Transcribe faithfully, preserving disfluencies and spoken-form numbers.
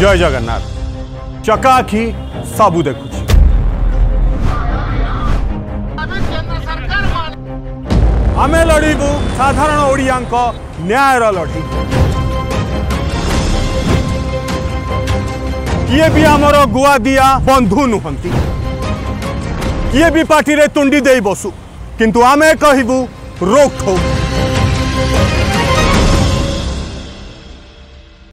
जय जगन्नाथ चकाखी सबू देखु आमे लड़बू साधारण ओडिया न्यायर लड़ी किए भी आमर गुआ दिया बंधु नुहंती किए भी पार्टी रे तुंडी दे बसु किंतु आमे कहबू रोक ठोक।